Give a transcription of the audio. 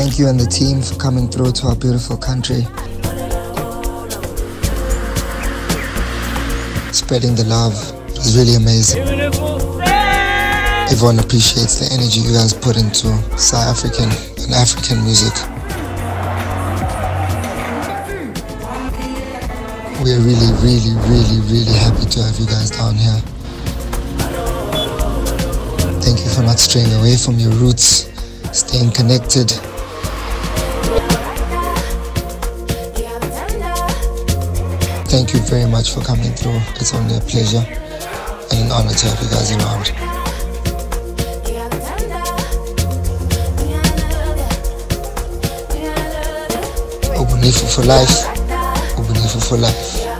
Thank you and the team for coming through to our beautiful country. Spreading the love. It was really amazing. Everyone appreciates the energy you guys put into South African and African music. We're really, really, really, really happy to have you guys down here. Thank you for not straying away from your roots, staying connected. Thank you very much for coming through. It's only a pleasure and an honor to have you guys around. Ubunifu for life. Ubunifu for life.